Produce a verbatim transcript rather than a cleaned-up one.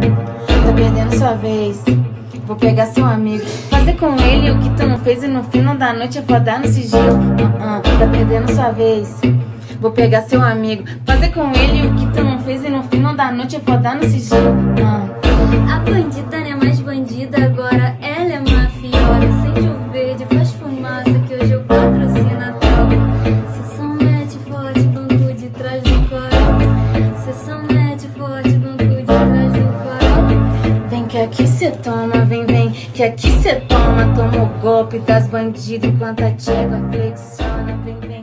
Tá perdendo sua vez. Vou pegar seu amigo, fazer com ele o que tu não fez e no final da noite eu vou dar no sigilo. uh -uh, Tá perdendo sua vez. Vou pegar seu amigo, fazer com ele o que tu não fez e no final da noite eu vou dar no sigilo. uh. A bandida não é mais bandida, agora ela é mafiosa. Acende o verde, faz fumaça, que hoje eu patrocino a tropa. Sessão mete forte, banco de trás do coral. Sessão mete forte, banco de trás do coral. Vem que aqui cê toma, vem, vem, que aqui cê toma. Toma o golpe das bandidas enquanto a tcheca flexiona, vem, vem.